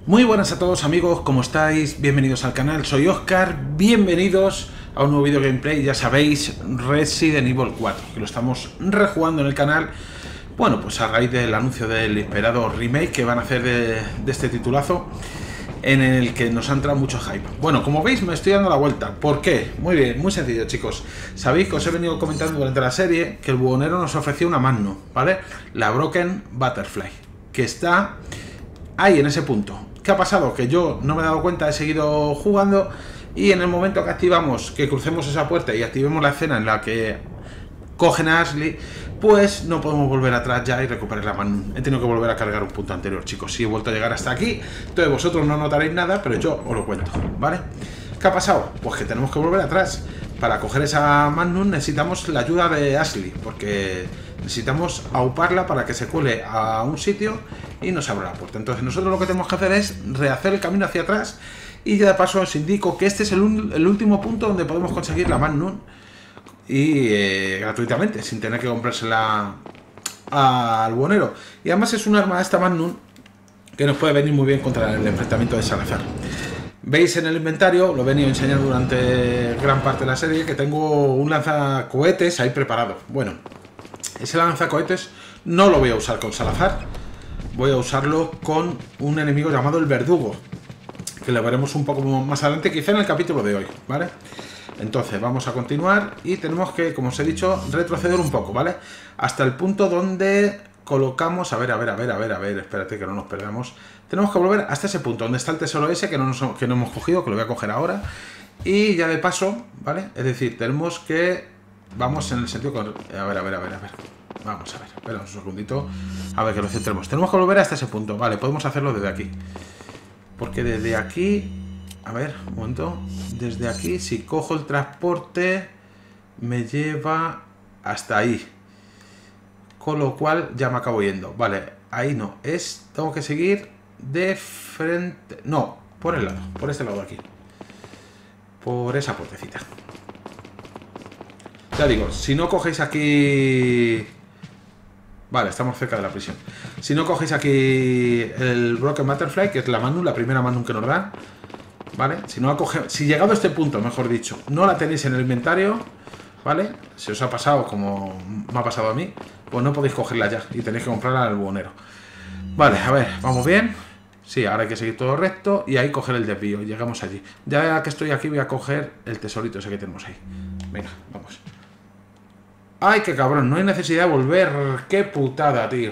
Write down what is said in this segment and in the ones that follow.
Muy buenas a todos amigos, ¿cómo estáis? Bienvenidos al canal, soy Oscar, bienvenidos a un nuevo vídeo gameplay, ya sabéis, Resident Evil 4, que lo estamos rejugando en el canal, bueno, pues a raíz del anuncio del esperado remake que van a hacer de este titulazo, en el que nos ha entrado mucho hype. Bueno, como veis me estoy dando la vuelta, ¿por qué? Muy bien, muy sencillo chicos, sabéis que os he venido comentando durante la serie que el buhonero nos ofreció una Magnum, ¿vale? La Broken Butterfly, que está ahí en ese punto. ¿Qué ha pasado? Que yo no me he dado cuenta, he seguido jugando y en el momento que activamos, que crucemos esa puerta y activemos la escena en la que cogen a Ashley, pues no podemos volver atrás ya y recuperar la Magnum. He tenido que volver a cargar un punto anterior, chicos. Si he vuelto a llegar hasta aquí, entonces vosotros no notaréis nada, pero yo os lo cuento, ¿vale? ¿Qué ha pasado? Pues que tenemos que volver atrás. Para coger esa Magnum necesitamos la ayuda de Ashley, porque necesitamos auparla para que se cuele a un sitio y nos abra la puerta. Entonces nosotros lo que tenemos que hacer es rehacer el camino hacia atrás y ya de paso os indico que este es el último punto donde podemos conseguir la Magnum y gratuitamente, sin tener que comprársela al buhonero. Y además es un arma, esta Magnum, que nos puede venir muy bien contra el enfrentamiento de Salazar. Veis en el inventario, lo he venido enseñando durante gran parte de la serie, que tengo un lanzacohetes ahí preparado. Bueno, ese lanzacohetes no lo voy a usar con Salazar, voy a usarlo con un enemigo llamado el Verdugo, que lo veremos un poco más adelante, quizá en el capítulo de hoy, ¿vale? Entonces vamos a continuar y tenemos que, como os he dicho, retroceder un poco, ¿vale? Hasta el punto donde colocamos, a ver, espérate que no nos perdamos. Tenemos que volver hasta ese punto, donde está el tesoro ese que no hemos cogido, que lo voy a coger ahora. Y ya de paso, ¿vale? Es decir, tenemos que... Vamos en el sentido... A ver. Vamos a ver, espera un segundito. A ver, que lo centremos. Tenemos que volver hasta ese punto, vale, podemos hacerlo desde aquí. Porque desde aquí... A ver, un momento. Desde aquí, si cojo el transporte, me lleva hasta ahí. Con lo cual ya me acabo yendo. Vale, ahí no. Tengo que seguir de frente. No, por el lado. Por este lado de aquí. Por esa puertecita. Ya digo, si no cogéis aquí... Vale, estamos cerca de la prisión. Si no cogéis aquí el Broken Butterfly, que es la Magnum, la primera Magnum que nos dan, ¿vale? Si llegado a este punto, mejor dicho, no la tenéis en el inventario, ¿vale? Si os ha pasado como me ha pasado a mí, pues no podéis cogerla ya y tenéis que comprarla al buhonero. Vale, a ver, ¿vamos bien? Sí, ahora hay que seguir todo recto y ahí coger el desvío. Llegamos allí. Ya que estoy aquí voy a coger el tesorito ese que tenemos ahí. Venga, vamos. ¡Ay, qué cabrón! No hay necesidad de volver. ¡Qué putada, tío!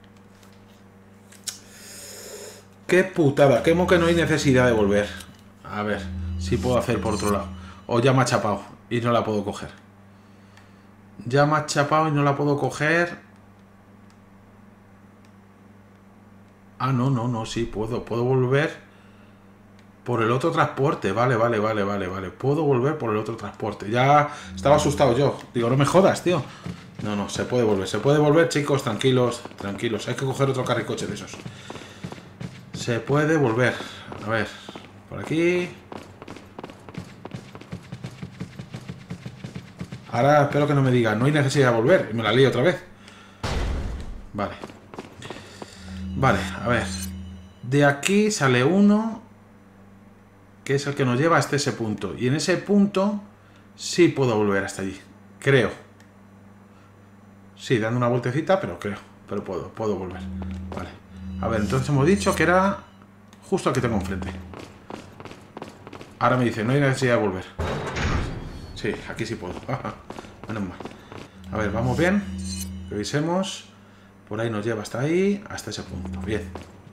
¡Qué putada! ¿Cómo que no hay necesidad de volver? A ver, si puedo hacer por otro lado. O ya me ha chapado y no la puedo coger. Ya me ha chapado y no la puedo coger. Ah, no, sí, puedo volver por el otro transporte. Vale. Puedo volver por el otro transporte. Ya estaba asustado yo. Digo, no me jodas, tío. No, se puede volver, chicos, tranquilos. Hay que coger otro carricoche de esos. Se puede volver. A ver, por aquí. Ahora espero que no me diga, no hay necesidad de volver. Y me la lío otra vez. Vale, a ver. De aquí sale uno, que es el que nos lleva hasta ese punto. Y en ese punto sí puedo volver hasta allí. Creo. Sí, dando una vueltecita, pero creo. Pero puedo volver. Vale. A ver, entonces hemos dicho que era justo el que tengo enfrente. Ahora me dice, no hay necesidad de volver. Sí, aquí sí puedo. Menos mal. A ver, vamos bien. Revisemos. Por ahí nos lleva hasta ahí, hasta ese punto. Bien.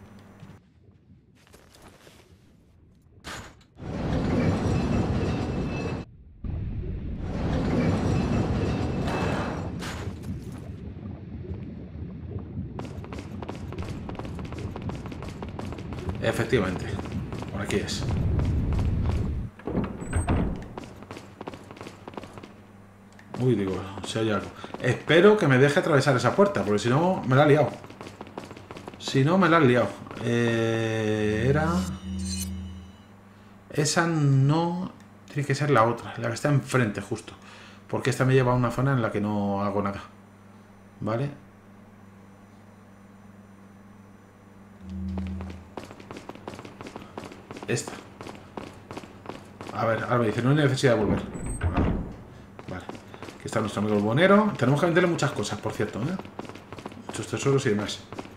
Efectivamente. Por aquí es. Uy, digo, se oye algo. Espero que me deje atravesar esa puerta, porque si no, me la ha liado. Era... Esa no... Tiene que ser la otra, la que está enfrente justo. Porque esta me lleva a una zona en la que no hago nada. ¿Vale? esta. A ver, ahora me dice, no hay necesidad de volver. Vale. Aquí está nuestro amigo el bonero. Tenemos que venderle muchas cosas, por cierto, ¿eh? Muchos tesoros y demás.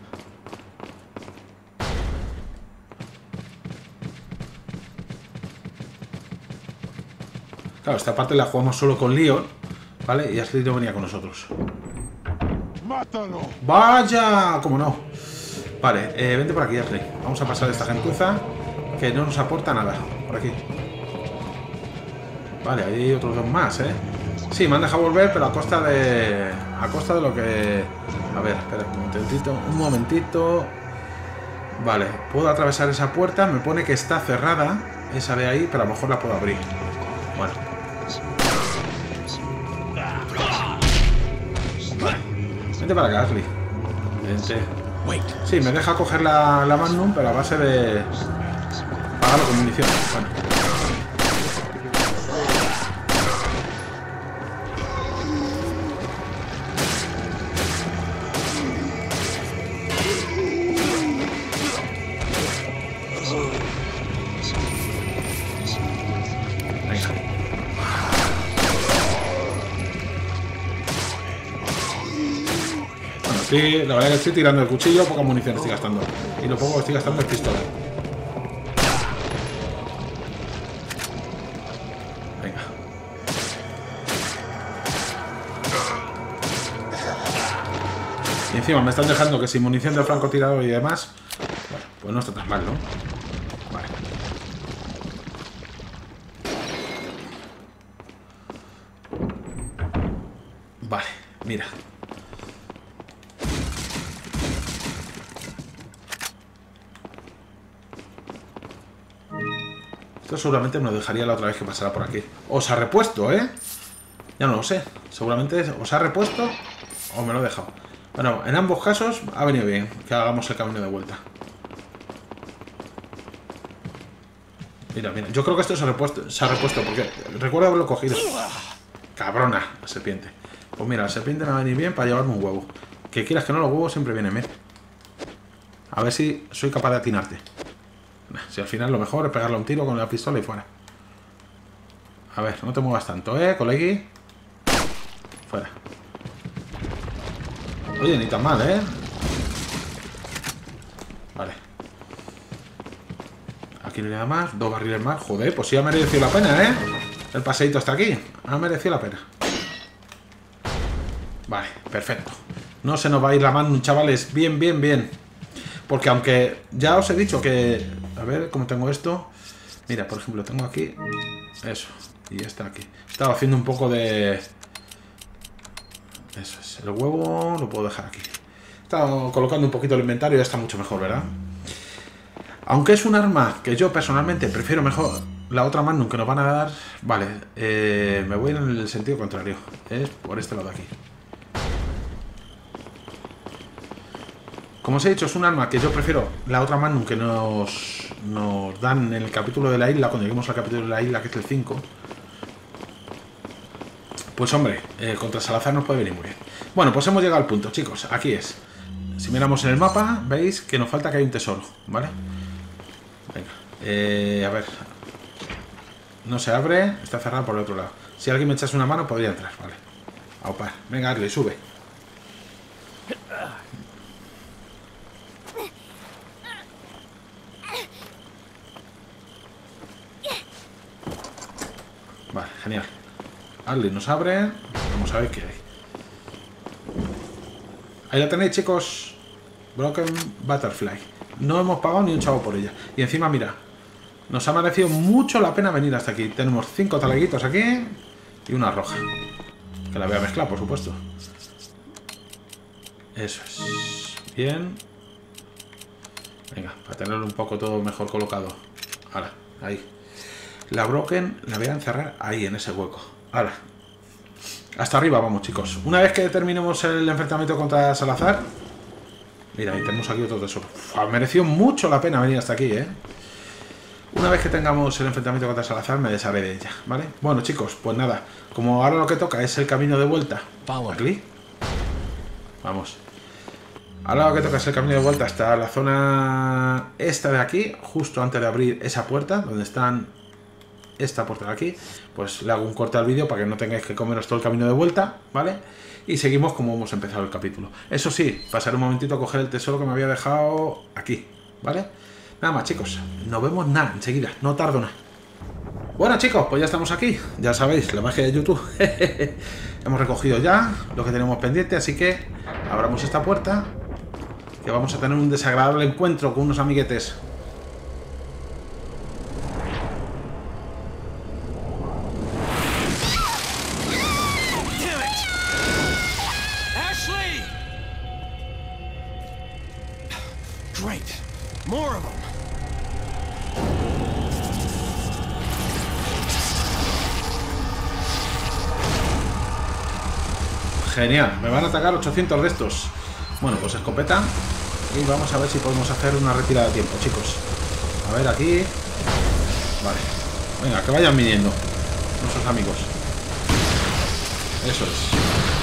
Claro, esta parte la jugamos solo con Leon, ¿vale? Y Ashley no venía con nosotros. ¡Mátalo! ¡Vaya! ¿Cómo no? Vale, vente por aquí, Ashley. Vamos a pasar esta gentuza que no nos aporta nada. Por aquí. Vale, hay otros dos más, ¿eh? Sí, me han dejado volver, pero a costa de... A costa de lo que... A ver, espera un momentito. Un momentito. Vale, puedo atravesar esa puerta. Me pone que está cerrada, esa de ahí, pero a lo mejor la puedo abrir. Bueno. Vale. Vente para acá, Ashley. Vente. Sí, me deja coger la Magnum, pero a base de... pagarlo con munición. Bueno. Sí, la verdad que estoy tirando el cuchillo, poca munición estoy gastando. Y lo poco que estoy gastando es pistola. Venga. Y encima me están dejando que sin munición de francotirador y demás. Bueno, pues no está tan mal, ¿no? Vale. Vale, mira. Esto seguramente me lo dejaría la otra vez que pasara por aquí. O se ha repuesto, ¿eh? Ya no lo sé. Seguramente o se ha repuesto o me lo he dejado. Bueno, en ambos casos ha venido bien que hagamos el camino de vuelta. Mira, mira. Yo creo que esto se ha repuesto porque recuerdo haberlo cogido. Cabrona, la serpiente. Pues mira, la serpiente me va a venir bien para llevarme un huevo. Que quieras que no, los huevos siempre vienen bien. A ver si soy capaz de atinarte. Si al final lo mejor es pegarle un tiro con la pistola y fuera. A ver, no te muevas tanto, colegui. Fuera. Oye, ni tan mal, Vale. Aquí no hay nada más. 2 barriles más. Joder, pues sí ha merecido la pena, el paseíto hasta aquí. Ha merecido la pena. Vale, perfecto. No se nos va a ir la mano, chavales. Bien, bien, bien. Porque aunque ya os he dicho que... A ver, ¿cómo tengo esto? Mira, por ejemplo, tengo aquí... Eso. Y está aquí. Estaba haciendo un poco de... Eso es. El huevo lo puedo dejar aquí. Estaba colocando un poquito el inventario y ya está mucho mejor, ¿verdad? Aunque es un arma que yo personalmente prefiero mejor la otra Magnum que nos van a dar... Vale, me voy en el sentido contrario. Es por este lado de aquí. Como os he dicho, es un arma que yo prefiero la otra Magnum que nos dan en el capítulo de la isla, cuando lleguemos al capítulo de la isla, que es el 5. Pues hombre, contra Salazar nos puede venir muy bien. Bueno, pues hemos llegado al punto, chicos. Aquí es. Si miramos en el mapa, veis que nos falta que hay un tesoro, ¿vale? Venga, a ver. No se abre, está cerrado por el otro lado. Si alguien me echase una mano, podría entrar, vale. Aupa. Venga, Arley, sube. Vale, genial. Arley nos abre. Vamos a ver qué hay. Ahí la tenéis, chicos. Broken Butterfly. No hemos pagado ni un chavo por ella. Y encima, mira, nos ha merecido mucho la pena venir hasta aquí. Tenemos 5 taleguitos aquí y una roja. Que la voy a mezclar, por supuesto. Eso es. Bien. Venga, para tenerlo un poco todo mejor colocado. Ahora, ahí. La Broken la voy a encerrar ahí, en ese hueco. Ahora. Hasta arriba vamos, chicos. Una vez que terminemos el enfrentamiento contra Salazar... Mira, ahí tenemos aquí otro tesoro. Ha merecido mucho la pena venir hasta aquí, Una vez que tengamos el enfrentamiento contra Salazar, me desharé de ella, ¿vale? Bueno, chicos, pues nada. Como ahora lo que toca es el camino de vuelta. Aquí. Vamos. Al lado que tocas el camino de vuelta está la zona esta de aquí, justo antes de abrir esa puerta, donde están esta puerta de aquí. Pues le hago un corte al vídeo para que no tengáis que comeros todo el camino de vuelta, ¿vale? Y seguimos como hemos empezado el capítulo. Eso sí, pasaré un momentito a coger el tesoro que me había dejado aquí, ¿vale? Nada más, chicos, nos vemos nada, enseguida, no tardo nada. Bueno, chicos, pues ya estamos aquí. Ya sabéis, la magia de YouTube. Hemos recogido ya lo que tenemos pendiente, así que abramos esta puerta, que vamos a tener un desagradable encuentro con unos amiguetes. Genial, me van a atacar 800 de estos. Bueno, pues escopeta. Y vamos a ver si podemos hacer una retirada de tiempo, chicos. A ver, aquí. Vale. Venga, que vayan viniendo nuestros amigos. Eso es.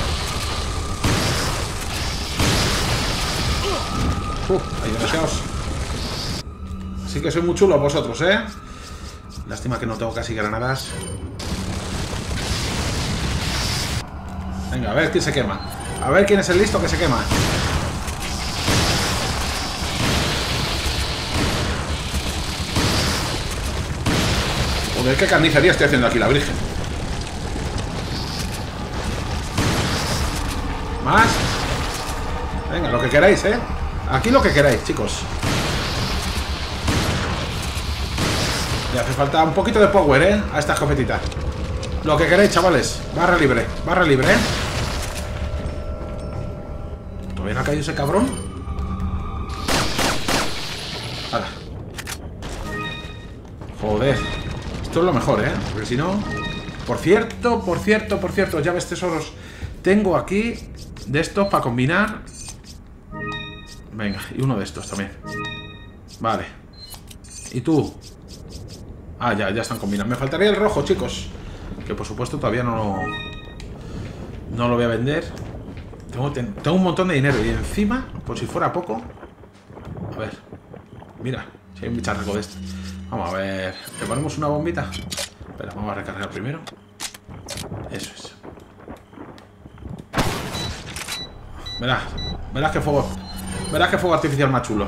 Ahí demasiados. Así que soy muy chulo vosotros, ¿eh? Lástima que no tengo casi granadas. Venga, a ver quién se quema. A ver quién es el listo que se quema. Joder, qué carnicería estoy haciendo aquí, la Virgen. Más. Venga, lo que queráis, ¿eh? Aquí lo que queráis, chicos. Le hace falta un poquito de power, ¿eh? A esta escopetita. Lo que queréis, chavales. Barra libre, ¿eh? ¿Todavía no ha caído ese cabrón? ¡Hala! Joder. Esto es lo mejor, ¿eh? Porque si no... Por cierto, llaves tesoros. Tengo aquí de estos para combinar. Venga, y uno de estos también. Vale. ¿Y tú? Ah, ya están combinados. Me faltaría el rojo, chicos. Que por supuesto todavía no lo voy a vender. Tengo un montón de dinero. Y encima, por si fuera poco. A ver. Mira, si hay un bicharraco de este. Vamos a ver. ¿Le ponemos una bombita? Espera, vamos a recargar primero. Eso es. Verás que fuego. Verás que fuego artificial más chulo.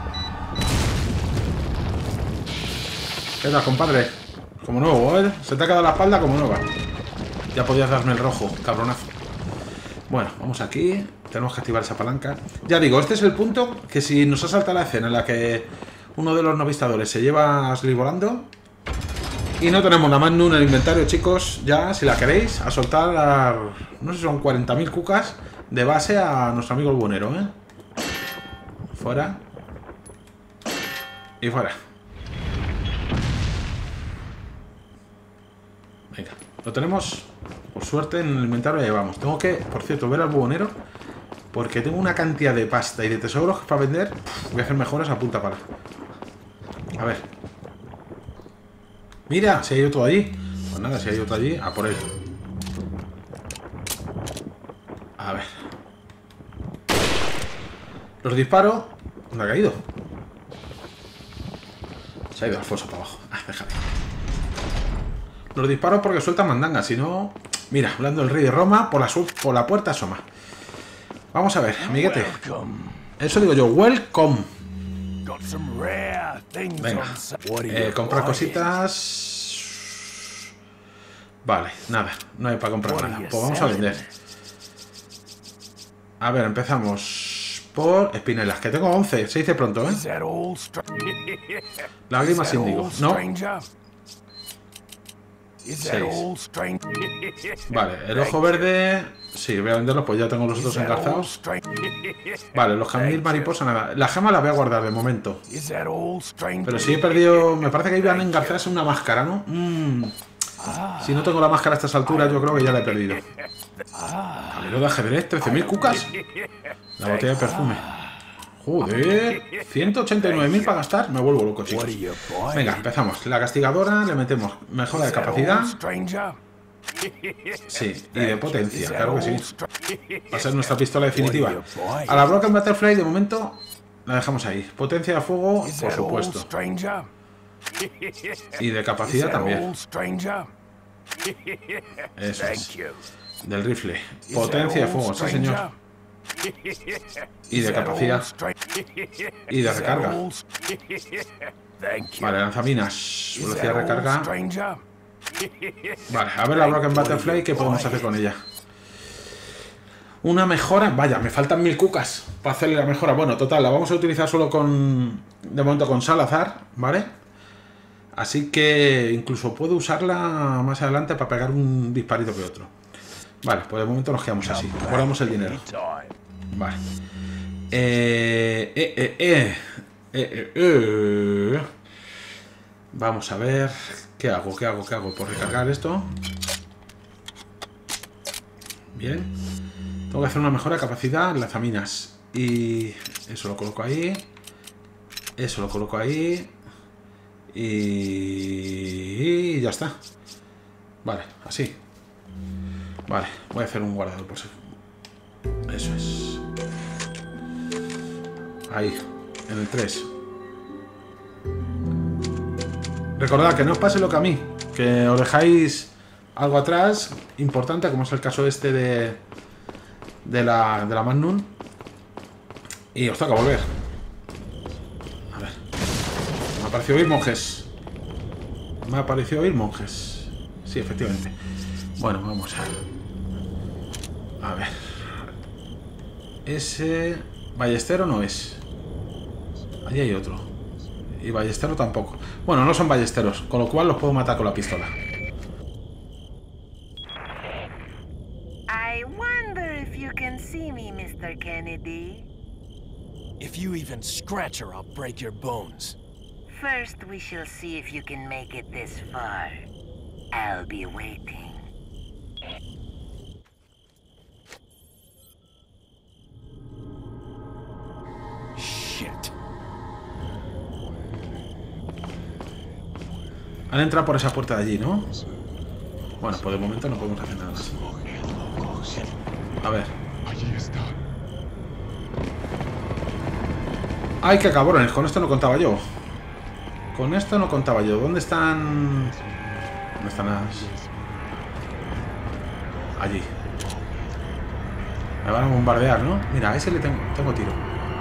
¿Qué tal, compadre? Como nuevo, ¿eh? Se te ha quedado la espalda como nueva. Ya podías darme el rojo, cabronazo. Bueno, vamos aquí. Tenemos que activar esa palanca. Ya digo, este es el punto que si nos ha saltado la escena en la que uno de los novistadores se lleva a Sly volando y no tenemos nada más en el inventario, chicos, ya, si la queréis, a soltar, no sé si son 40.000 cucas de base a nuestro amigo el buonero, ¿eh? Fuera. Y fuera. Venga, lo tenemos, por suerte, en el inventario. Ya llevamos. Tengo que, por cierto, ver al buhonero, porque tengo una cantidad de pasta y de tesoros para vender. Voy a hacer mejoras a punta pala. A ver. Mira, si hay otro allí. Pues nada, si hay otro allí, a por él. A ver. Los disparo. ¿Dónde ha caído? Se ha ido al foso para abajo. Ah, déjame. Los disparos porque sueltan mandanga, si no... Mira, hablando del rey de Roma, por la puerta asoma. Vamos a ver, amiguete. Eso digo yo, welcome. Venga, comprar cositas. Vale, nada, no hay para comprar nada. Pues vamos a vender. A ver, empezamos por espinelas, que tengo 11, se dice pronto, ¿eh? Lágrimas índigo, no. 6. Vale, el ojo verde. Sí, voy a venderlo, pues ya tengo los otros engarzados. Vale, los jamil mariposa, nada. La gema la voy a guardar de momento. Pero si he perdido. Me parece que iban a engarzarse una máscara, ¿no? Si no tengo la máscara a estas alturas, yo creo que ya la he perdido. Tablero de ajedrez, 13.000 cucas. La botella de perfume. Joder, 189.000 para gastar. Me vuelvo loco, chicos. Venga, empezamos. La castigadora, le metemos mejora de capacidad. Sí, y de potencia, claro que sí. Va a ser nuestra pistola definitiva. A la Broken Butterfly, de momento, la dejamos ahí. Potencia de fuego, por supuesto. Y de capacidad también. Eso es. Del rifle. Potencia de fuego, sí señor. Y de capacidad. Y de recarga. Vale, lanzaminas. Velocidad de recarga. Vale, a ver la Broken Butterfly, ¿qué podemos hacer con ella? Una mejora. Vaya, me faltan 1000 cucas para hacerle la mejora. Bueno, total, la vamos a utilizar solo con... De momento con Salazar, ¿vale? Así que incluso puedo usarla más adelante para pegar un disparito que otro. Vale, pues de momento nos quedamos así. Guardamos el dinero. Vale. Vamos a ver. ¿Qué hago? ¿Qué hago? ¿Qué hago? Por recargar esto. Bien. Tengo que hacer una mejora de capacidad en lanzaminas. Y eso lo coloco ahí. Eso lo coloco ahí. Y ya está. Vale, así. Vale, voy a hacer un guardador por si. Eso es. Ahí, en el 3. Recordad que no os pase lo que a mí, que os dejáis algo atrás importante, como es el caso este de la Magnum, y os toca volver. A ver. Me ha parecido oír monjes. Me ha parecido oír monjes. Sí, efectivamente. Bueno, vamos a ver. Ese ballestero no es. Allí hay otro. Y ballestero tampoco. Bueno, no son ballesteros, con lo cual los puedo matar con la pistola. I wonder if you can see me, Mr. Kennedy. If you even scratch her, I'll break your bones. First, we shall see if you can make it this far. I'll be waiting. Shit. Han entrado por esa puerta de allí, ¿no? Bueno, pues de momento no podemos hacer nada más. A ver. Allí está. ¡Ay, qué cabrones! Con esto no contaba yo. Con esto no contaba yo. ¿Dónde están...? ¿Dónde están las...? Allí. Me van a bombardear, ¿no? Mira, a ese le tengo tiro.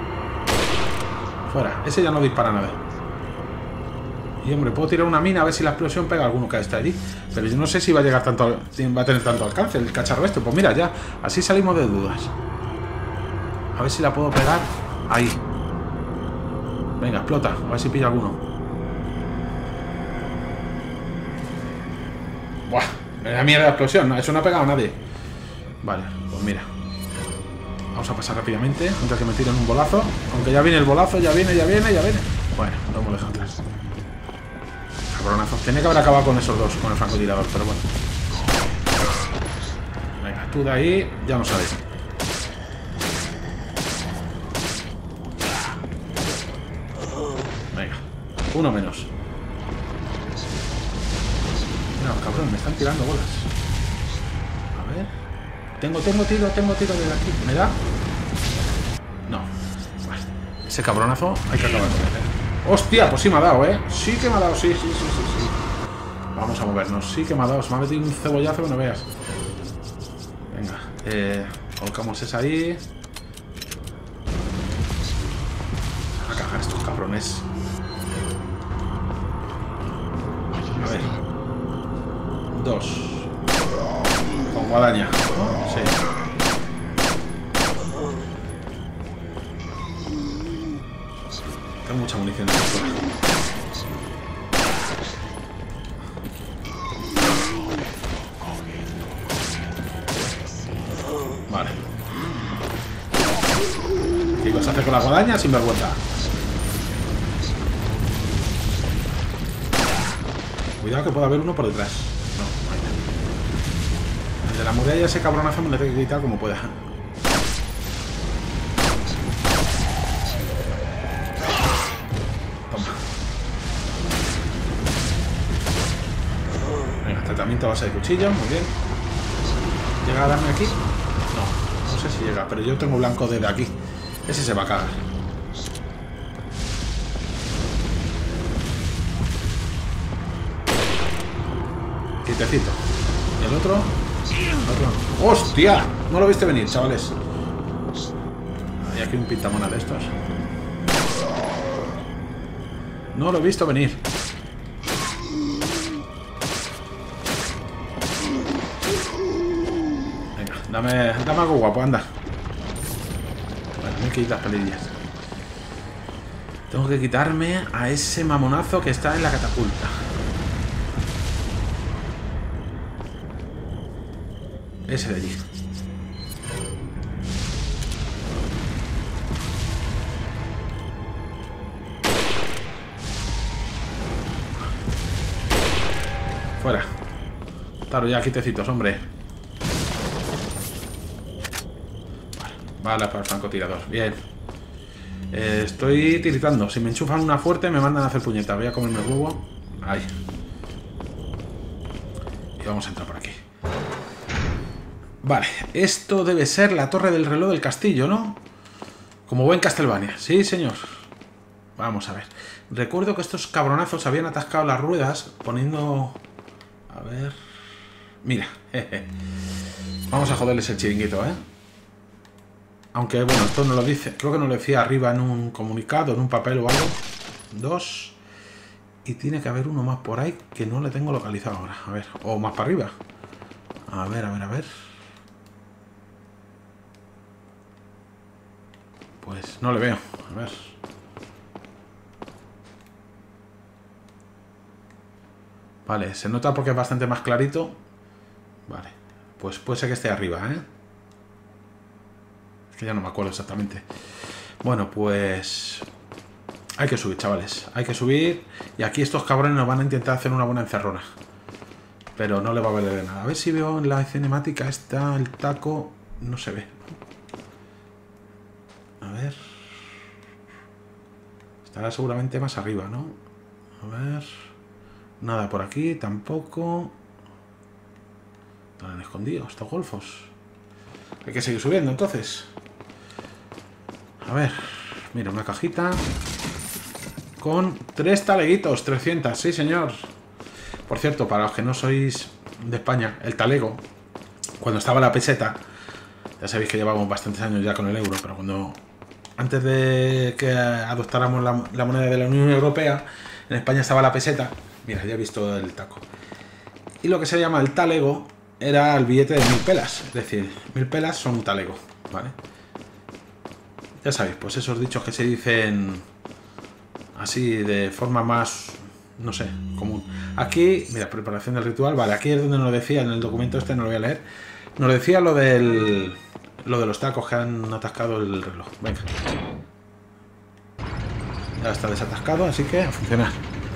Fuera. Ese ya no dispara nada. Y hombre, puedo tirar una mina a ver si la explosión pega a alguno que está allí. Pero yo no sé si va a llegar tanto, va a tener tanto alcance el cacharro este. Pues mira, ya, así salimos de dudas. A ver si la puedo pegar. Ahí. Venga, explota, a ver si pilla alguno. Buah, me da mierda la explosión, no, eso no ha pegado a nadie. Vale, pues mira. Vamos a pasar rápidamente antes de que me tiren un bolazo. Aunque ya viene el bolazo, ya viene. Bueno, lo hemos dejado atrás. Cabronazo. Tenía que haber acabado con esos dos, con el francotirador, pero bueno. Venga, tú de ahí, ya no sabes. Venga, uno menos. Mira, cabrón, me están tirando bolas. A ver. Tengo tiro desde aquí. ¿Me da? No. Vale. Ese cabronazo hay que acabar con él. ¡Hostia! Pues sí me ha dado, ¿eh? Sí que me ha dado, sí. Vamos a movernos. Sí que me ha dado. Se me ha metido un cebollazo que no veas. Venga. Colocamos esa ahí. A cagar estos cabrones. A ver. 2. Con guadaña. Sí. Tengo mucha munición de pistola. Vale. ¿Qué vas a hacer con la guadaña? Sin vergüenza. Cuidado que puede haber uno por detrás. No, no hay nadie. El de la muralla, ese cabronazo me lo tengo que quitar como pueda. Tratamiento a base de cuchillo, muy bien. ¿Llega a darme aquí? No, no sé si llega, pero yo tengo blanco desde aquí. Ese se va a cagar. Quietecito. ¿Y el otro? El otro no. ¡Hostia! No lo viste venir, chavales. Hay aquí un pintamona de estos. No lo he visto venir. Venga, dame algo guapo, anda. Bueno, me quitas pelillas. Tengo que quitarme a ese mamonazo que está en la catapulta. Ese de allí. Fuera. Claro, ya quitecitos, hombre. Vale, para el francotirador. Bien. Estoy tiritando. Si me enchufan una fuerte, me mandan a hacer puñeta. Voy a comerme el huevo. Ahí. Y vamos a entrar por aquí. Vale. Esto debe ser la torre del reloj del castillo, ¿no? Como buen Castlevania. Sí, señor. Vamos a ver. Recuerdo que estos cabronazos habían atascado las ruedas poniendo... A ver... Mira. Vamos a joderles el chiringuito, ¿eh? Aunque, bueno, esto no lo dice. Creo que no lo decía arriba en un comunicado, en un papel o algo. 2. Y tiene que haber uno más por ahí que no le tengo localizado ahora. A ver. O más para arriba. A ver, a ver, a ver. Pues no le veo. A ver. Vale, se nota porque es bastante más clarito. Vale. Pues puede ser que esté arriba, ¿eh? Que ya no me acuerdo exactamente. Bueno, pues... Hay que subir, chavales. Hay que subir. Y aquí estos cabrones nos van a intentar hacer una buena encerrona. Pero no le va a valer de nada. A ver si veo en la cinemática esta, el taco... No se ve. A ver... Estará seguramente más arriba, ¿no? A ver... Nada por aquí, tampoco... Están escondidos estos golfos. Hay que seguir subiendo, entonces. A ver, mira, una cajita con 3 taleguitos, 300, sí señor. Por cierto, para los que no sois de España, el talego, cuando estaba la peseta, ya sabéis que llevamos bastantes años ya con el euro, pero cuando antes de que adoptáramos la moneda de la Unión Europea, en España estaba la peseta. Mira, ya he visto el taco. Y lo que se llama el talego era el billete de 1000 pelas, es decir, 1000 pelas son un talego, ¿vale? Ya sabéis, pues esos dichos que se dicen así de forma más, no sé, común. Aquí, mira, preparación del ritual, vale, aquí es donde nos decía, en el documento este no lo voy a leer, nos decía lo de los tacos que han atascado el reloj. Venga. Ya está desatascado, así que a funcionar.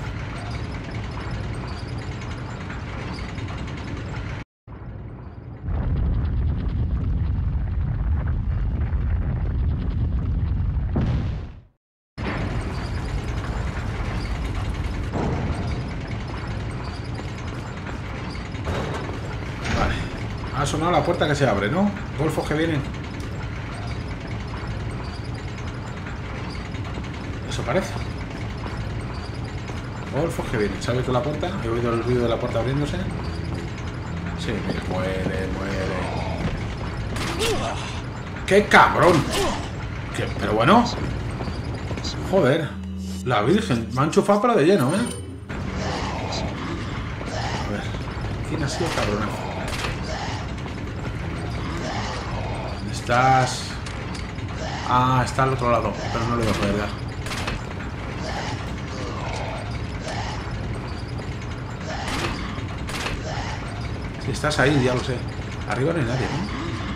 Ha sonado la puerta que se abre, ¿no? Golfos que vienen. Eso parece. Golfos que vienen. ¿Se ha abierto la puerta? He oído el ruido de la puerta abriéndose. Sí, mira, muere, muere. ¡Qué cabrón! ¿Qué? Pero bueno. Joder. La Virgen. Me han enchufado pero de lleno, ¿eh? A ver. ¿Quién ha sido cabronazo? Estás... Ah, está al otro lado, pero no le voy a poder dar. Si estás ahí, ya lo sé. Arriba no hay nadie, ¿no?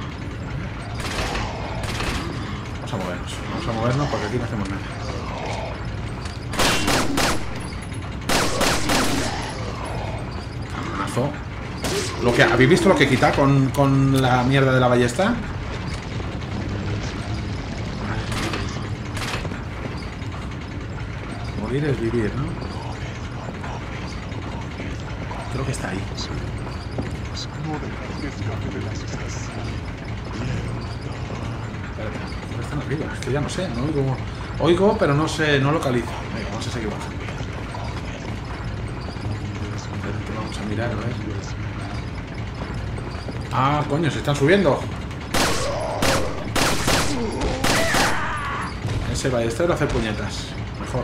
Vamos a movernos porque aquí no hacemos nada. Cabronazo. ¿Habéis visto lo que quita con la mierda de la ballesta? Morir es vivir, ¿no? Creo que está ahí. No dejes que escape de las casas. Espérate, ¿dónde están arriba? Es que ya no sé, no oigo. Oigo, pero no sé, no localizo. Venga, vamos a seguir bajando. Espérate, vamos a mirar, a ver. Ah, coño, se están subiendo. Ese ballestero hace puñetas. Mejor.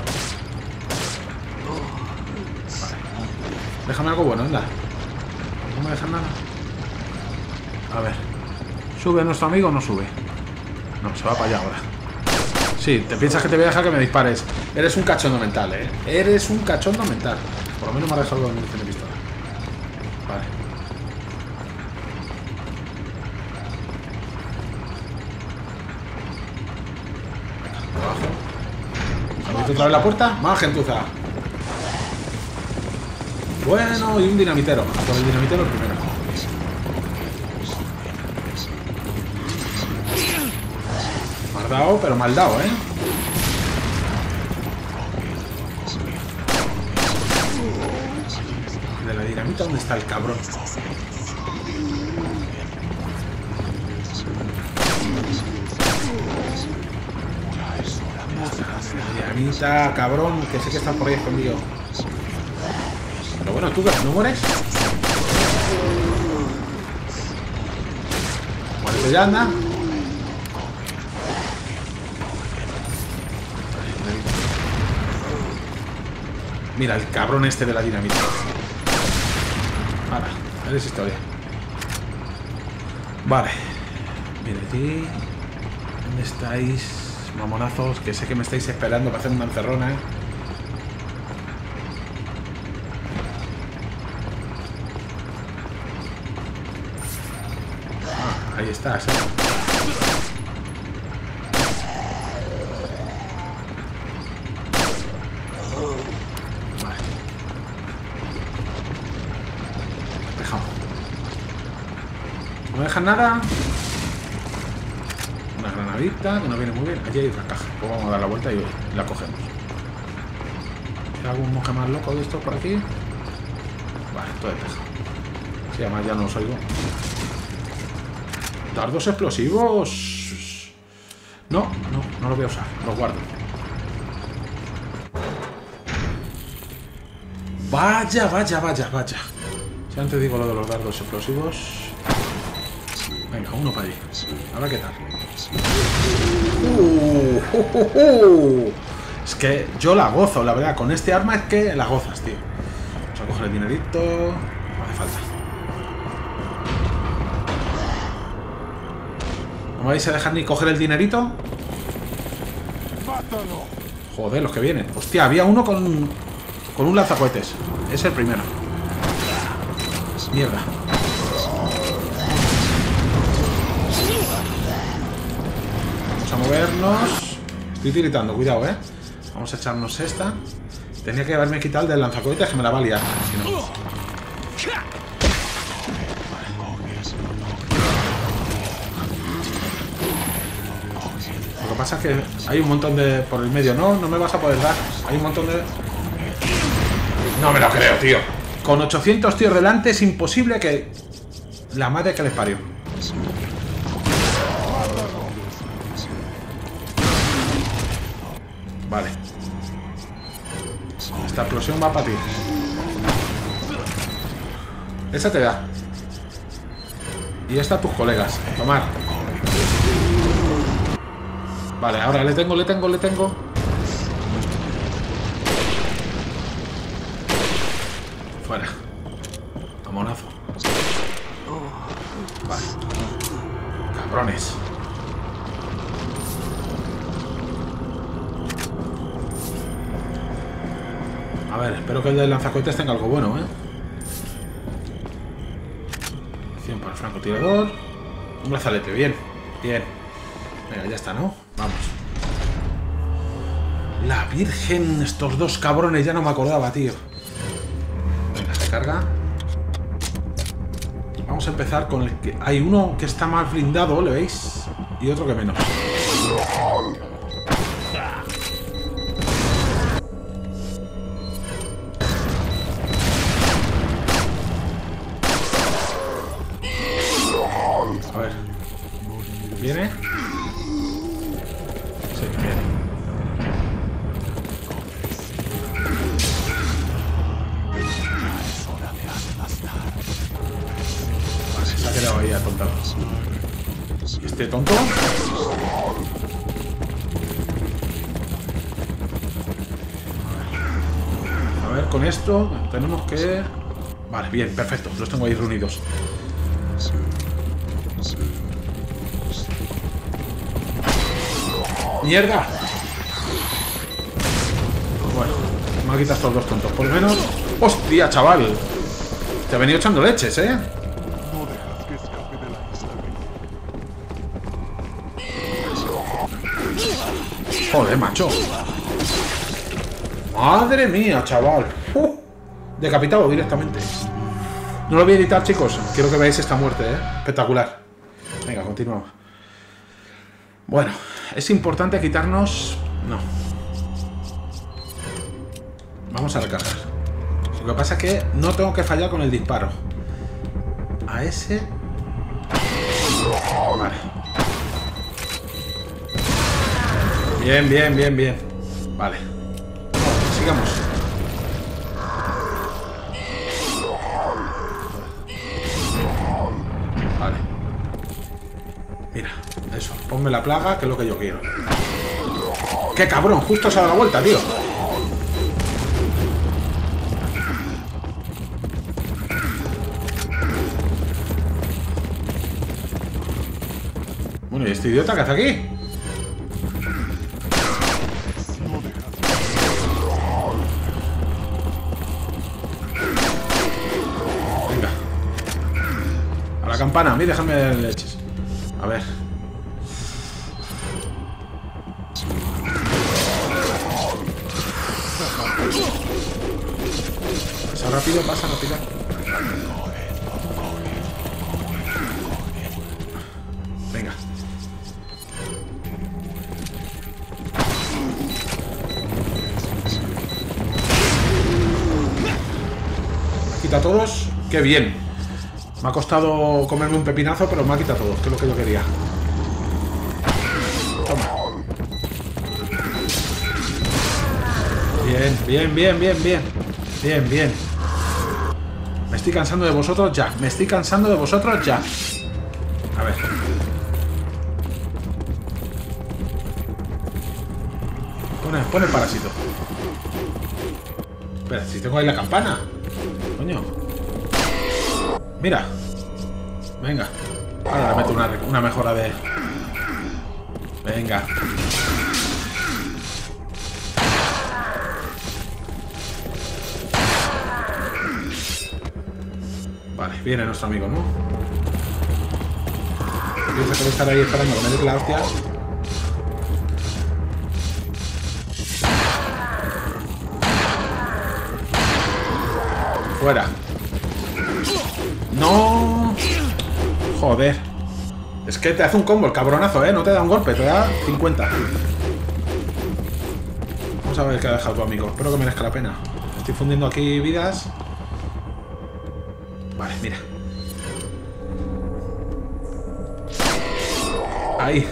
Vale. Déjame algo bueno, anda. No me dejan nada. A ver. ¿Sube nuestro amigo o no sube? No, se va para allá ahora. Sí, te piensas que te voy a dejar que me dispares. Eres un cachondo mental, ¿eh? Eres un cachondo mental. Por lo menos me ha dejado de munición de pistola. Vale. Abajo. ¿Abriste otra vez la puerta? Más gentuza. Bueno, y un dinamitero. Por el dinamitero primero. Me has dado, pero mal dado, ¿eh? De la dinamita, ¿dónde está el cabrón? Dinamita, cabrón, que sé que está por ahí escondido. Pero bueno, ¿tú no mueres? Muérete ya, anda. Mira, el cabrón este de la dinamita. Ahora, eres historia. Vale. Mira aquí. ¿Dónde estáis, mamonazos? Que sé que me estáis esperando para hacer una encerrona, ¿eh? Ah, ahí estás, ¿eh? No me dejan nada. Una granadita que no viene muy bien. Allí hay otra caja. Pues vamos a dar la vuelta y la cogemos. ¿Hay algún monje más loco de estos por aquí? Vale, todo de teja. Sí, además ya no los oigo. ¿Dardos explosivos? No los voy a usar. Los guardo. Vaya. Si antes digo lo de los dardos explosivos. Venga, uno para allí. Ahora qué tal. Es que yo la gozo, la verdad. Con este arma es que la gozas, tío. Vamos a coger el dinerito. No hace falta. ¿No vais a dejar ni coger el dinerito? ¡Mátalo! Joder, los que vienen. Hostia, había uno con un lanzacohetes. Es el primero. Mierda. Vamos a movernos. Estoy tiritando, cuidado, ¿eh? Vamos a echarnos esta. Tenía que haberme quitado el del lanzacohetes, que me la va a liar. Si no. Lo que pasa es que hay un montón de... Por el medio, no me vas a poder dar. Hay un montón de... No me lo creo, tío. Con 800 tíos delante es imposible que... La madre que les parió. Vale. Esta explosión va para ti. Esa te da. Y esta a tus colegas. Tomar. Vale, ahora le tengo. Fuera. Mamonazo. Vale. Cabrones. A ver, espero que el del lanzacohetes tenga algo bueno, ¿eh? 100 para el francotirador. Un brazalete, bien. Venga, ya está, ¿no? Vamos. La Virgen, estos dos cabrones, ya no me acordaba, tío. Venga, se carga. Vamos a empezar con el que... Hay uno que está más blindado, ¿le veis? Y otro que menos. ¿Viene? Sí, viene. Vale, se ha quedado ahí atontado. ¿Y este tonto? A ver, con esto tenemos que... Vale, bien, perfecto. Los tengo ahí reunidos. ¡Mierda! Bueno, me ha quitado estos dos tontos. Por lo menos... ¡Hostia, chaval! Te ha venido echando leches, ¿eh? No dejas que escape de la isla. Joder, macho. Madre mía, chaval. Decapitado directamente. No lo voy a editar, chicos. Quiero que veáis esta muerte, ¿eh? Espectacular. Venga, continuamos. Bueno, es importante quitarnos... No. Vamos a recargar. Lo que pasa es que no tengo que fallar con el disparo. A ese... Vale. Bien, bien, bien, bien. Vale. Sigamos. Vale. Mira, eso. Ponme la plaga, que es lo que yo quiero. ¡Qué cabrón! Justo se ha dado la vuelta, tío. Bueno, ¿y este idiota qué hace aquí? Venga. A la campana, a mí déjame leches. A ver. Pasa rápido, pasa rápido. Venga. Me quita a todos. ¡Qué bien! Me ha costado comerme un pepinazo, pero me ha quitado a todos, que es lo que yo quería. Toma. Bien, bien, bien, bien, bien. Bien, bien. Me estoy cansando de vosotros ya. Me estoy cansando de vosotros ya. A ver. Pon el parásito. Espera, si tengo ahí la campana. Coño. Mira. Venga. Ahora le meto una mejora de... Venga. Vale, viene nuestro amigo, ¿no? Piensa que voy a estar ahí esperando a meterle la hostia. Fuera. ¡No! Joder. Es que te hace un combo el cabronazo, ¿eh? No te da un golpe, te da 50. Vamos a ver qué ha dejado tu amigo. Espero que merezca la pena. Estoy fundiendo aquí vidas. Vale, mira. Ahí.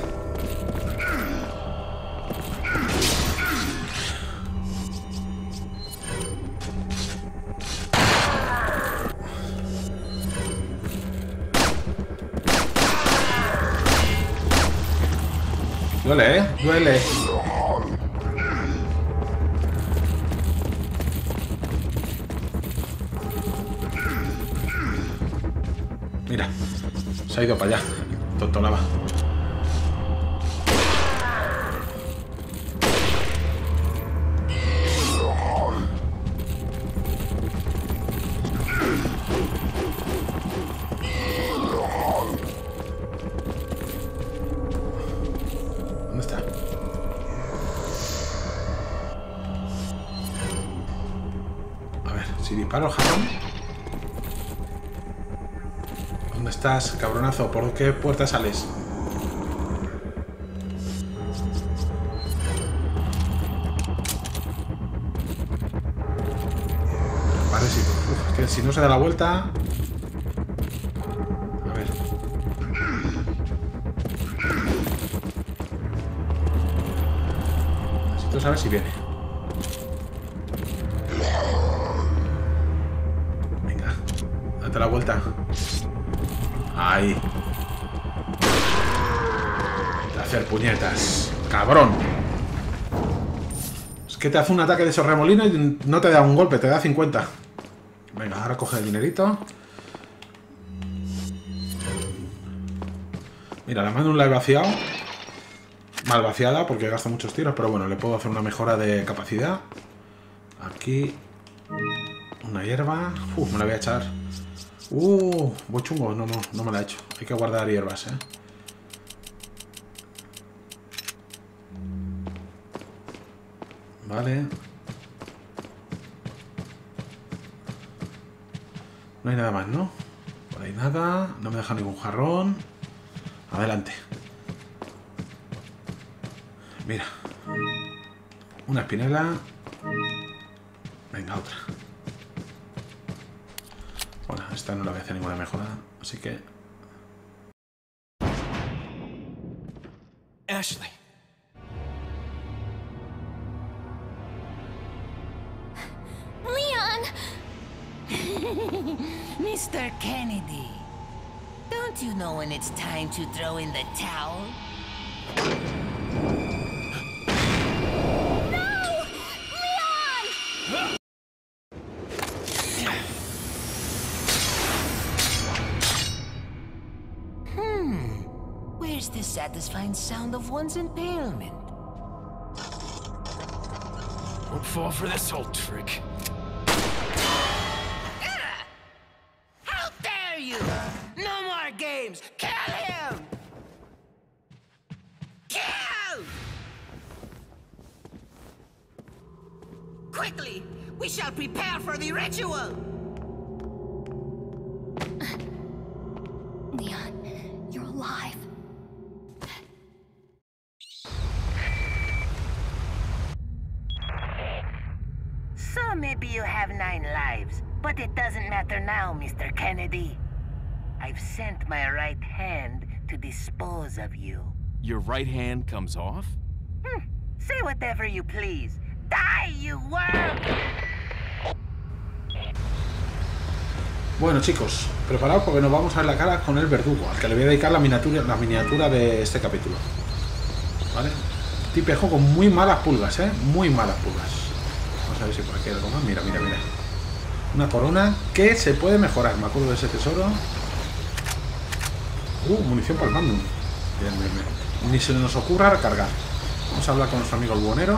Duele, ¿eh? Duele. Mira. Se ha ido para allá. Tontolaba. ¿Dónde está? A ver, si disparo al jarrón. ¿Dónde estás, cabronazo? ¿Por qué puerta sales? Vale, sí. Uf, es que si no se da la vuelta... A ver. Entonces a ver si viene. Venga, date la vuelta. Ahí. De hacer puñetas. Cabrón. Es que te hace un ataque de esos remolinos y no te da un golpe, te da 50. Venga, ahora coge el dinerito. Mira, la mano la he vaciado. Mal vaciada porque gasta muchos tiros, pero bueno, le puedo hacer una mejora de capacidad. Aquí. Una hierba. Me la voy a echar. Voy chungo. No me la he hecho. Hay que guardar hierbas, Vale. No hay nada más, ¿no? Por ahí nada. No me deja ningún jarrón. Adelante. Mira. Una espinela. Venga, otra. Bueno, esta no la voy a hacer ninguna mejora, así que... Ashley. Leon! Mr. Kennedy, don't you know when it's time to throw in the towel? Where's the satisfying sound of one's impalement? Won't fall for this old trick. How dare you! No more games! Kill him! Kill! Quickly! We shall prepare for the ritual! Leon, you're alive. So maybe you have 9 lives, but it doesn't matter now, Mr. Kennedy. I've sent my right hand to dispose of you. Your right hand comes off? Say whatever you please. Die, you worm! Bueno, chicos, preparaos porque nos vamos a ver la cara con el verdugo, al que le voy a dedicar la miniatura de este capítulo. ¿Vale? Tipejo con muy malas pulgas, muy malas pulgas. Vamos a ver si por aquí hay algo más. Mira. Una corona que se puede mejorar. Me acuerdo de ese tesoro. Munición para el Magnum. Bien. Ni se nos ocurra recargar. Vamos a hablar con nuestro amigo el buhonero.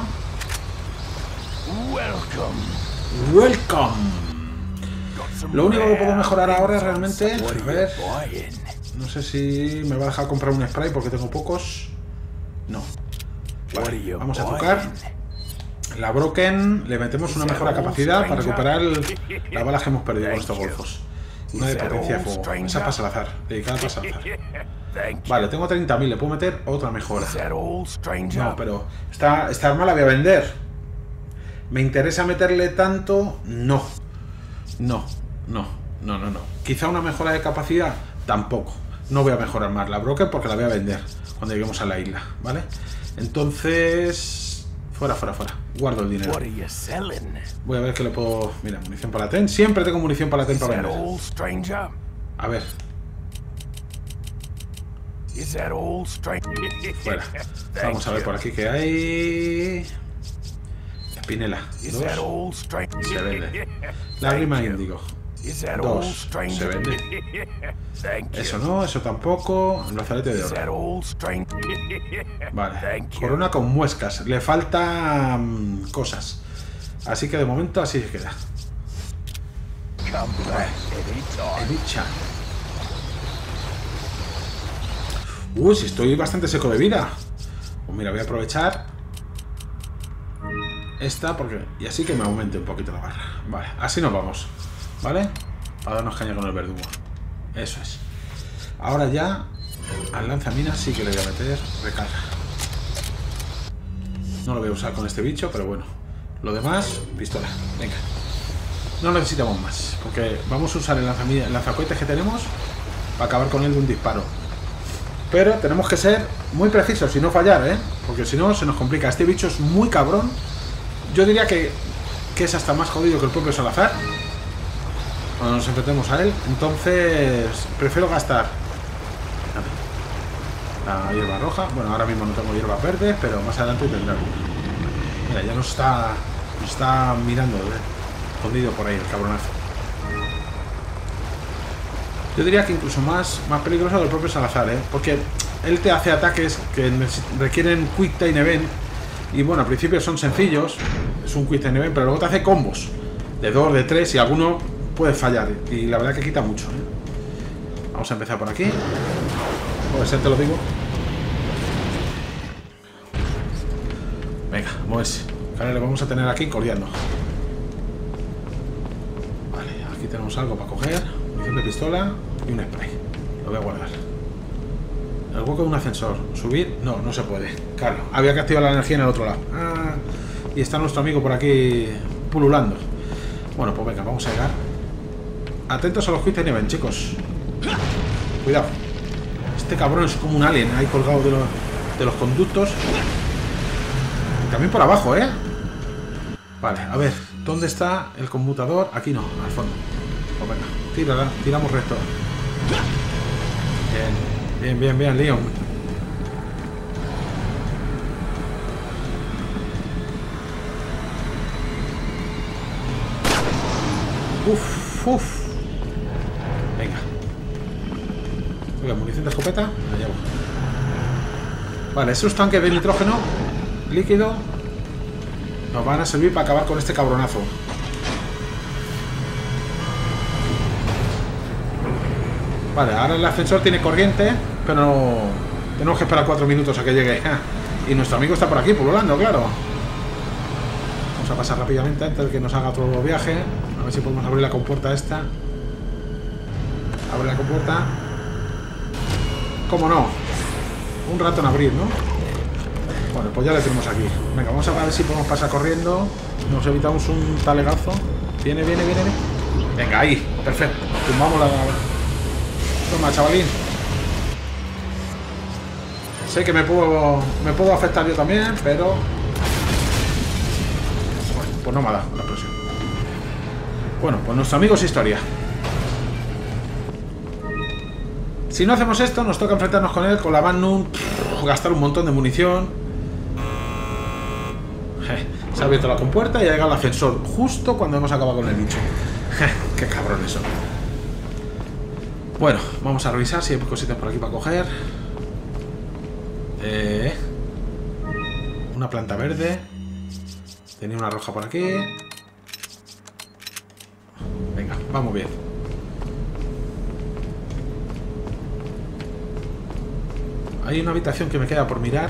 Welcome. Lo único que puedo mejorar ahora realmente... A ver... No sé si me va a dejar comprar un spray porque tengo pocos. No. Vale, vamos a tocar. La Broken, le metemos una mejora capacidad para recuperar las balas que hemos perdido con estos golfos. Una de potencia de fuego. Esa para Salazar, dedicada para Salazar. Vale, tengo 30.000, le puedo meter otra mejora. No, pero esta arma la voy a vender. ¿Me interesa meterle tanto? No. Quizá una mejora de capacidad, tampoco. No voy a mejorar más la Broken porque la voy a vender cuando lleguemos a la isla, ¿vale? Entonces... Fuera. Guardo el dinero. Voy a ver qué le puedo... Mira, munición para latén. Siempre tengo munición para latén para vender. A ver. Fuera. Vamos a ver por aquí qué hay. Espinela. 2. Se vende. Lágrima índigo. 2. Se vende. Eso no, eso tampoco. El brazalete de oro. Vale. Corona con muescas. Le faltan cosas. Así que de momento así se queda. Eddie-chan. Si estoy bastante seco de vida. Pues mira, voy a aprovechar esta porque... Y así que me aumente un poquito la barra. Vale, así nos vamos. ¿Vale? Para darnos caña con el verdugo. Eso es. Ahora ya al lanzaminas sí que le voy a meter recarga. No lo voy a usar con este bicho, pero bueno. Lo demás, pistola. Venga. No necesitamos más. Porque vamos a usar el lanzacohetes que tenemos para acabar con él de un disparo. Pero tenemos que ser muy precisos y no fallar, ¿eh? Porque si no, se nos complica. Este bicho es muy cabrón. Yo diría que es hasta más jodido que el propio Salazar cuando nos enfrentemos a él. Entonces, prefiero gastar la hierba roja. Bueno, ahora mismo no tengo hierbas verdes, pero más adelante tendré. Mira, ya nos está mirando, escondido por ahí el cabronazo. Yo diría que incluso más peligroso del propio Salazar, ¿eh? Porque él te hace ataques que requieren Quick Time Event. Y bueno, al principio son sencillos, es un Quick Time Event, pero luego te hace combos de 2, de 3 y alguno puede fallar. Y la verdad que quita mucho, ¿eh? Vamos a empezar por aquí. Puede ser, te lo digo. Venga, moverse. Ahora le vamos a tener aquí corriendo. Vale, aquí tenemos algo para coger. Munición de pistola y un spray. Lo voy a guardar. El hueco de un ascensor. ¿Subir? No, no se puede. Claro, había que activar la energía en el otro lado. Ah, y está nuestro amigo por aquí pululando. Bueno, pues venga, vamos a llegar. Atentos a los Quick Time Event, chicos. Cuidado. Este cabrón es como un alien ahí colgado de los conductos. Y también por abajo, ¿eh? Vale, a ver. ¿Dónde está el conmutador? Aquí no, al fondo. Pues venga, tiramos recto. Bien, Leon. Uf. Venga. Oiga, munición de escopeta. La llevo. Vale, esos tanques de nitrógeno líquido nos van a servir para acabar con este cabronazo. Vale, ahora el ascensor tiene corriente, pero tenemos que esperar 4 minutos a que llegue. Y nuestro amigo está por aquí, pululando, claro. Vamos a pasar rápidamente antes de que nos haga otro viaje. A ver si podemos abrir la compuerta esta. Abre la compuerta. ¿Cómo no? Un rato en abrir, ¿no? Bueno, pues ya le tenemos aquí. Venga, vamos a ver si podemos pasar corriendo. Nos evitamos un talegazo. Viene. Venga, ahí. Perfecto. Tumbamos la... Toma, chavalín. Sé que me puedo afectar yo también, pero... Bueno, pues no me ha dado la explosión. Bueno, pues nuestro amigo es historia. Si no hacemos esto, nos toca enfrentarnos con él, con la Magnum, gastar un montón de munición. Se ha abierto la compuerta y ha llegado el ascensor justo cuando hemos acabado con el bicho. Qué cabrón eso. Bueno, vamos a revisar si hay cositas por aquí para coger. Una planta verde. Tenía una roja por aquí. Venga, vamos bien. Hay una habitación que me queda por mirar.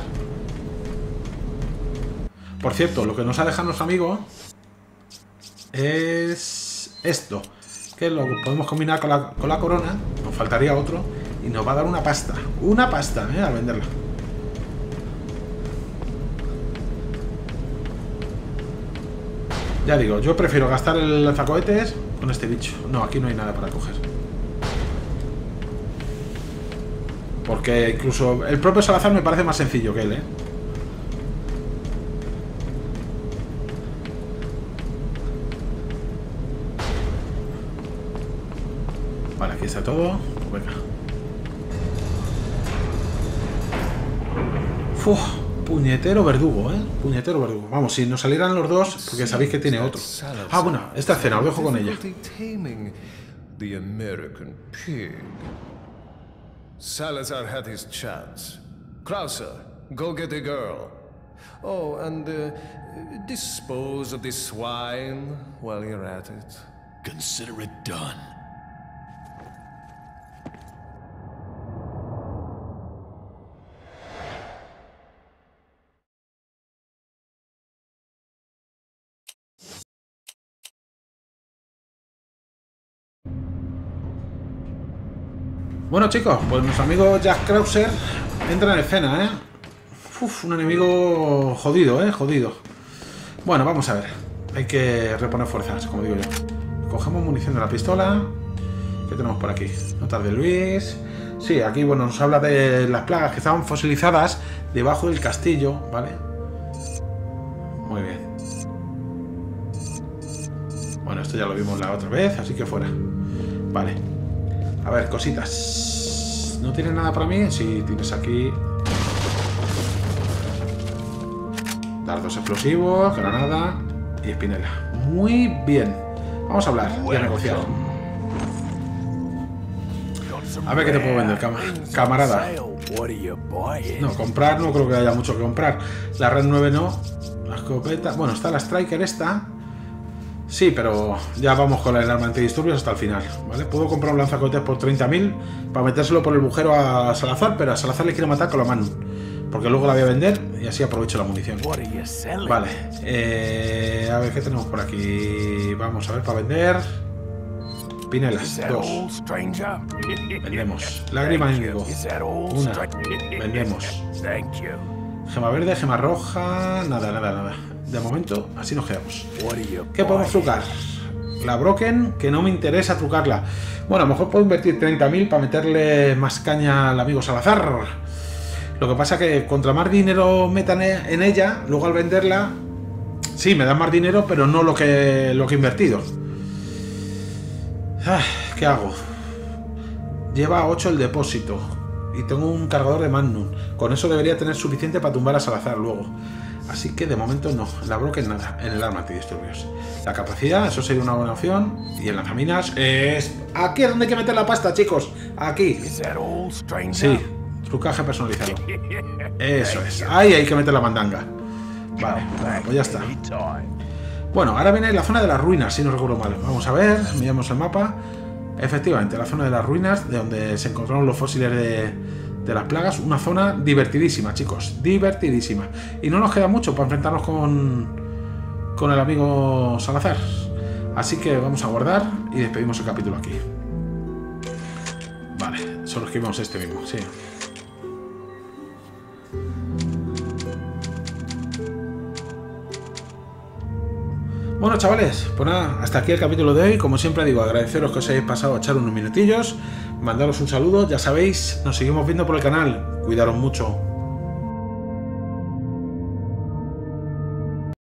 Por cierto, lo que nos ha dejado nuestro amigo es esto, que lo podemos combinar con la corona. Nos faltaría otro y nos va a dar una pasta al venderla. Ya digo, yo prefiero gastar el lanzacohetes con este bicho. No, aquí no hay nada para coger, porque incluso el propio Salazar me parece más sencillo que él, ¿eh? Vale, aquí está todo. Venga. Uf, puñetero verdugo, ¿eh? Puñetero verdugo. Vamos, si nos salieran los dos, porque sabéis que tiene otro. Ah, bueno, esta escena, os dejo con ella. The American pig. Salazar had his chance. Krauser, go get the girl. Oh, and dispose of the swine while you're at it. Consider it done. Bueno, chicos, pues nuestro amigo Jack Krauser entra en escena, ¿eh? Uf, un enemigo jodido, ¿eh? Jodido. Bueno, vamos a ver. Hay que reponer fuerzas, como digo yo. Cogemos munición de la pistola. ¿Qué tenemos por aquí? Notas de Luis. Sí, aquí bueno, nos habla de las plagas que estaban fosilizadas debajo del castillo, ¿vale? Muy bien. Bueno, esto ya lo vimos la otra vez, así que fuera. Vale. A ver, cositas. ¿No tienes nada para mí? Sí, tienes aquí... dardos explosivos, granada y espinela. Muy bien. Vamos a hablar y a negociar. A ver qué te puedo vender, camarada. No, comprar no creo que haya mucho que comprar. La Red 9 no. La escopeta... Bueno, está la Striker esta. Sí, pero ya vamos con el arma antidisturbios hasta el final, ¿vale? Puedo comprar un lanzacohetes por 30.000 para metérselo por el agujero a Salazar, pero a Salazar le quiero matar con la Magnum, porque luego la voy a vender y así aprovecho la munición. Vale, a ver, ¿qué tenemos por aquí? Vamos a ver, para vender... Pinelas, 2. Vendemos. Lágrima índigo, 1. Vendemos. Gema verde, gema roja... Nada. De momento, así nos quedamos. ¿Qué podemos trucar? La Broken, que no me interesa trucarla. Bueno, a lo mejor puedo invertir 30.000 para meterle más caña al amigo Salazar. Lo que pasa que contra más dinero metan en ella, luego al venderla, sí, me dan más dinero, pero no lo que he invertido. ¿Qué hago? Lleva 8 el depósito y tengo un cargador de Magnum. Con eso debería tener suficiente para tumbar a Salazar luego. Así que de momento no, la Broken nada, en el arma antidisturbios. La capacidad, eso sería una buena opción. Y el lanzaminas es... Aquí es donde hay que meter la pasta, chicos. Aquí. Sí, trucaje personalizado. Eso es, ahí hay que meter la mandanga. Vale, pues ya está. Bueno, ahora viene la zona de las ruinas, si no recuerdo mal. Vamos a ver, miramos el mapa. Efectivamente, la zona de las ruinas, de donde se encontraron los fósiles de las plagas. Una zona divertidísima, chicos, divertidísima. Y no nos queda mucho para enfrentarnos con el amigo Salazar. Así que vamos a guardar y despedimos el capítulo aquí. Vale, solo escribimos este mismo, sí. Bueno, chavales, pues nada, hasta aquí el capítulo de hoy. Como siempre digo, agradeceros que os hayáis pasado a echar unos minutillos, mandaros un saludo, ya sabéis, nos seguimos viendo por el canal, cuidaros mucho.